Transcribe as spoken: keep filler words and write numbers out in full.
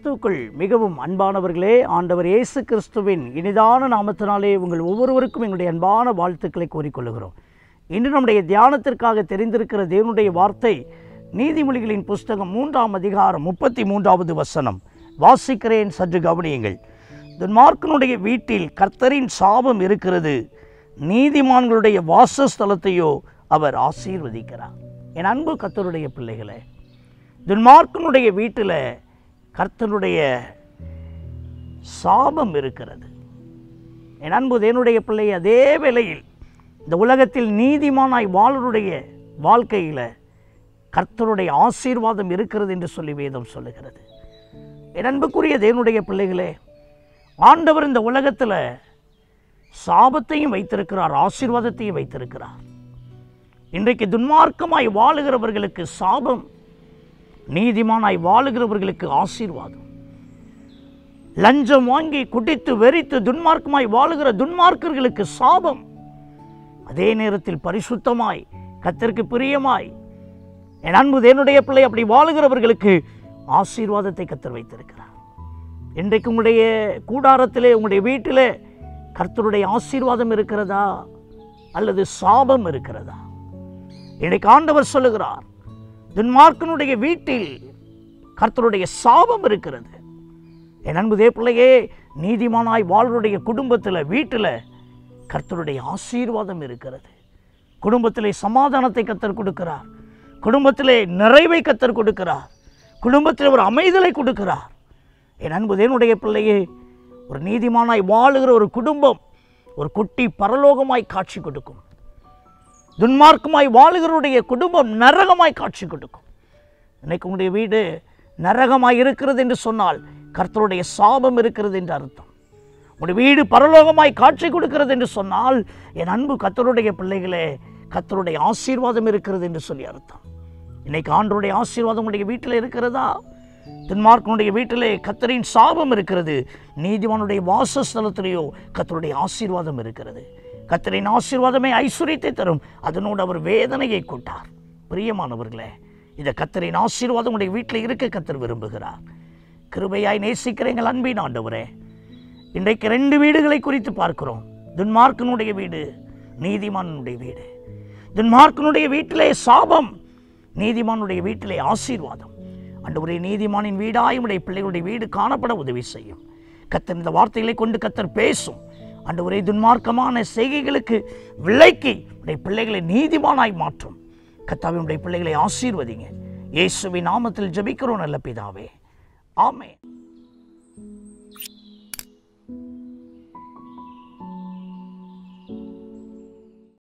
கிறிஸ்துவுக்குள் மிகவும் அன்பானவர்களே, ஆண்டவர் இயேசு கிறிஸ்துவின் இனிதான நாமத்தினாலே உங்கள் ஒவ்வொருவருக்கும் எங்களுடைய அன்பான வாழ்த்துக்களை கூறிக்கொள்கிறோம். இன்று நம்முடைய தியானத்திற்காக தெரிந்திருக்கிற தேவனுடைய வார்த்தை நீதிமொழிகளின் புஸ்தகம் மூன்றாம் அதிகாரம் முப்பத்தி மூன்றாவது வசனம். வாசிக்கிறேன், சற்று கவனியுங்கள். துன்மார்க்கனுடைய வீட்டில் கர்த்தரின் சாபம் இருக்கிறது, நீதிமான்களுடைய வாசஸ்தலத்தையோ அவர் ஆசீர்வதிக்கிறார். என் அன்பு கர்த்தருடைய பிள்ளைகளே, துன்மார்க்கனுடைய வீட்டில் கர்த்தருடைய சாபம் இருக்கிறது. என் அன்பு தேவனுடைய பிள்ளை, அதே வேளையில் இந்த உலகத்தில் நீதிமானாய் வாழருடைய வாழ்க்கையில் கர்த்தருடைய ஆசீர்வாதம் இருக்கிறது என்று சொல்லி வேதம் சொல்லுகிறது. என் அன்புக்குரிய தேவனுடைய பிள்ளைகளே, ஆண்டவர் இந்த உலகத்தில் சாபத்தையும் வைத்திருக்கிறார், ஆசீர்வாதத்தையும் வைத்திருக்கிறார். இன்றைக்கு துன்மார்க்கமாய் வாழுகிறவர்களுக்கு சாபம், நீதிமானாய் வாழுகிறவர்களுக்கு ஆசீர்வாதம். லஞ்சம் வாங்கி குடித்து வெறித்து துன்மார்க்கமாய் வாழுகிற துன்மார்க்கர்களுக்கு சாபம். அதே நேரத்தில் பரிசுத்தமாய் கர்த்தருக்கு பிரியமாய் என் அன்பு தேவனுடைய பிள்ளை அப்படி வாழுகிறவர்களுக்கு ஆசீர்வாதத்தை கர்த்தர் வைத்திருக்கிறார். இன்றைக்கு உங்களுடைய கூடாரத்திலே, உங்களுடைய வீட்டிலே கர்த்தருடைய ஆசீர்வாதம் இருக்கிறதா அல்லது சாபம் இருக்கிறதா? இன்றைக்கு ஆண்டவர் சொல்லுகிறார், துன்மார்க்கனுடைய வீட்டில் கர்த்தருடைய சாபம் இருக்கிறது. என் அன்பு தேவ பிள்ளையே, நீதிமானாய் வாழ்வுடைய குடும்பத்தில், வீட்டில் கர்த்தருடைய ஆசீர்வாதம் இருக்கிறது. குடும்பத்திலே சமாதானத்தை கர்த்தர் கொடுக்கிறார், குடும்பத்திலே நிறைவை கர்த்தர் கொடுக்கிறார், குடும்பத்தில் ஒரு அமைதலை கொடுக்கிறார். என் அன்பு தேவனுடைய பிள்ளையே, ஒரு நீதிமானாய் வாழுகிற ஒரு குடும்பம் ஒரு குட்டி பரலோகமாய் காட்சி கொடுக்கும். துன்மார்க்கமாய் வாழுகிறவருடைய குடும்பம் நரகமாய் காட்சி கொடுக்கும். இன்னைக்கு உங்களுடைய வீடு நரகமாய் இருக்கிறது என்று சொன்னால் கர்த்தருடைய சாபம் இருக்கிறது என்று அர்த்தம். உங்களுடைய வீடு பரலோகமாய் காட்சி கொடுக்கிறது என்று சொன்னால் என் அன்பு கர்த்தருடைய பிள்ளைகளே, கர்த்தருடைய ஆசீர்வாதம் இருக்கிறது என்று சொல்லி அர்த்தம். இன்னைக்கு ஆண்டவருடைய ஆசீர்வாதம் உங்களுடைய வீட்டில் இருக்கிறதா? துன்மார்க்கனுடைய வீட்டிலே கர்த்தரின் சாபம் இருக்கிறது, நீதிமானுடைய வாசஸ்தலத்திலேயோ கர்த்தருடைய ஆசீர்வாதம் இருக்கிறது. கர்த்தரின் ஆசீர்வாதமே ஐஸ்வரியத்தை தரும், அதனோடு அவர் வேதனையை கூட்டார். பிரியமானவர்களே, இந்த கர்த்தரின் ஆசீர்வாதம் உடைய வீட்டில் இருக்க கர்த்தர் விரும்புகிறார். கிருபையாய் நேசிக்கிற எங்கள் அன்பின் ஆண்டவரே, இன்றைக்கு ரெண்டு வீடுகளை குறித்து பார்க்கிறோம். துன்மார்க்கனுடைய வீடு, நீதிமானுடைய வீடு. துன்மார்க்கனுடைய வீட்டிலே சாபம், நீதிமானுடைய வீட்டிலே ஆசீர்வாதம். ஆண்டவரே, நீதிமானின் வீடாய் உடைய பிள்ளைகளுடைய வீடு காணப்பட உதவி செய்யும். கர்த்தர் இந்த வார்த்தைகளை கொண்டு கர்த்தர் பேசும். ஆண்டவரே, துன்மார்க்கமான செய்கைகளுக்கு விலக்கி உடைய பிள்ளைகளை நீதிமானாய் மாற்றும். கர்த்தாவே, உடைய பிள்ளைகளை ஆசீர்வதிங்க. இயேசுவின் நாமத்தில் ஜெபிக்கிறோம் நல்ல பிதாவே, ஆமென்.